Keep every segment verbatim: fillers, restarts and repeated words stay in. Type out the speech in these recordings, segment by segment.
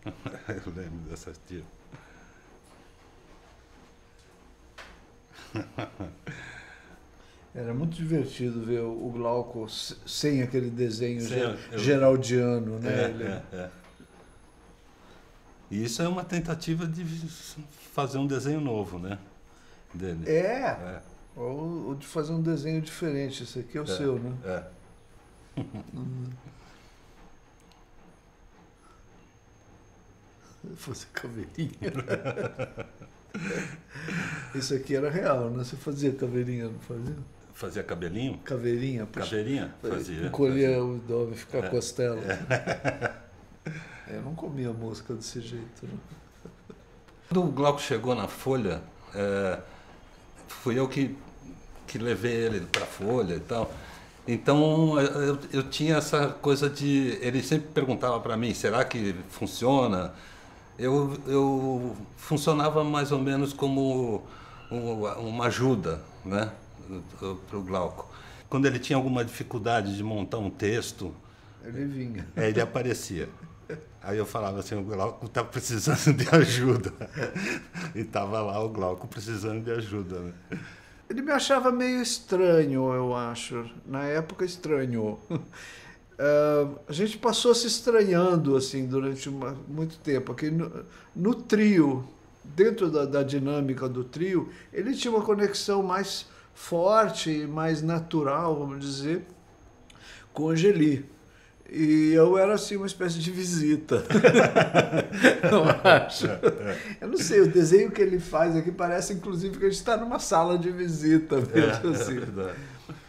Eu lembro dessa tia. Era muito divertido ver o Glauco sem aquele desenho Sem, ger eu, geraldiano, né? É, Ele... é, é. E isso é uma tentativa de fazer um desenho novo, né? Dele. É, é. Ou, ou de fazer um desenho diferente. Esse aqui é o é, seu, né? É. Hum. Fazer caveirinha. Isso aqui era real, né? Você fazia caveirinha, não fazia? Fazia cabelinho? Caveirinha. Caveirinha? Fazia. Encolher fazia. o abdômen, ficar é. costela. É. Eu não comia música desse jeito, né? Quando o Glauco chegou na Folha, é, fui eu que, que levei ele para a Folha e tal. Então eu, eu tinha essa coisa de... Ele sempre perguntava para mim, será que funciona? Eu, eu funcionava mais ou menos como uma ajuda, né, para o Glauco. Quando ele tinha alguma dificuldade de montar um texto, ele vinha. Ele aparecia. Aí eu falava assim, o Glauco está precisando de ajuda. E estava lá o Glauco precisando de ajuda. Né? Ele me achava meio estranho, eu acho. Na época, estranho. Uh, a gente passou se estranhando assim durante uma, muito tempo. Aqui no, no trio, dentro da, da dinâmica do trio, ele tinha uma conexão mais forte, mais natural, vamos dizer, com a Angeli. E eu era assim uma espécie de visita. Não acho? Eu não sei, o desenho que ele faz aqui parece inclusive que a gente está numa sala de visita mesmo, assim. É verdade.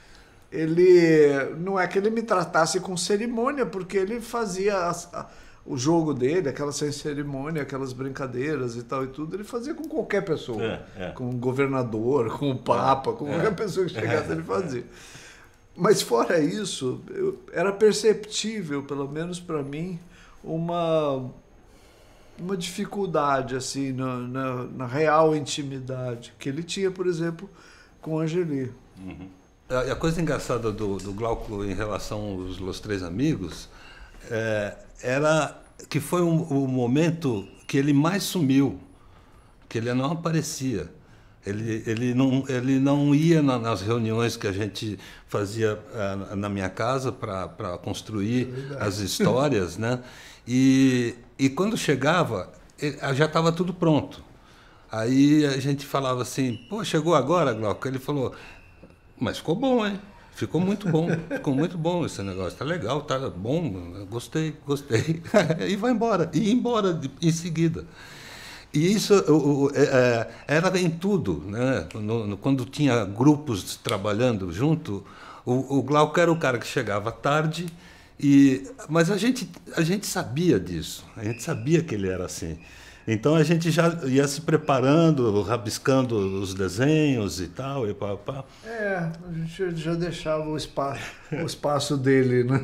Ele, não é que ele me tratasse com cerimônia, porque ele fazia as, a, o jogo dele, aquela sem cerimônia, aquelas brincadeiras e tal e tudo, ele fazia com qualquer pessoa, é, é. com o governador, com o papa, com é. qualquer pessoa que chegasse, ele fazia. Mas fora isso, eu, era perceptível, pelo menos para mim, uma, uma dificuldade assim, na, na, na real intimidade que ele tinha, por exemplo, com a Angeli. Uhum. A coisa engraçada do, do Glauco em relação aos Los Três Amigos é, era que foi um, o momento que ele mais sumiu, que ele não aparecia. Ele, ele, não, ele não ia na, nas reuniões que a gente fazia uh, na minha casa para construir é as histórias, né? E, e quando chegava, ele, já estava tudo pronto. Aí a gente falava assim, pô, chegou agora, Glauco? Ele falou... Mas ficou bom, hein? Ficou muito bom, ficou muito bom esse negócio, tá legal, tá bom, gostei, gostei. E vai embora, e ir embora de, em seguida. E isso o, o, é, era em tudo, né? No, no, quando tinha grupos trabalhando junto, o, o Glauco era o cara que chegava tarde, e, mas a gente, a gente sabia disso, a gente sabia que ele era assim. Então a gente já ia se preparando, rabiscando os desenhos e tal, e pá, pá. É, a gente já deixava o espaço, o espaço dele, né?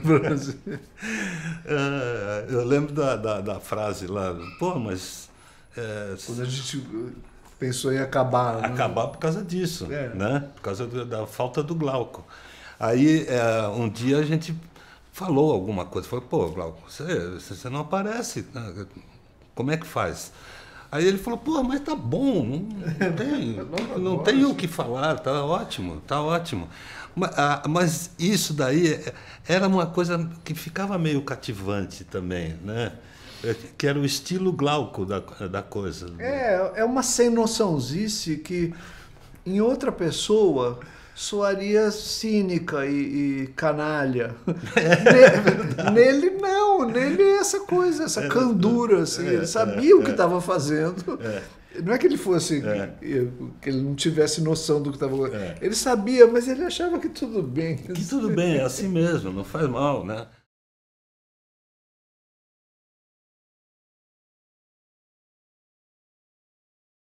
É, eu lembro da, da, da frase lá, pô, mas... É, quando a gente pensou em acabar. Acabar né? por causa disso, é. né? Por causa do, da falta do Glauco. Aí é, um dia a gente falou alguma coisa, falou, pô, Glauco, você, você não aparece, né? Como é que faz? Aí ele falou, pô, mas tá bom, não, não tem, não tem o que falar, tá ótimo, tá ótimo. Mas, mas isso daí era uma coisa que ficava meio cativante também, né? Que era o estilo Glauco da, da coisa. É, é uma sem noçãozice que em outra pessoa soaria cínica e, e canalha. É nele, não, nele é essa coisa, essa é, candura, assim, é, ele sabia é, o que estava é, fazendo. É. Não é que ele fosse, é. que, que ele não tivesse noção do que estava fazendo. É. Ele sabia, mas ele achava que tudo bem. Que tudo bem, é assim mesmo, não faz mal, né?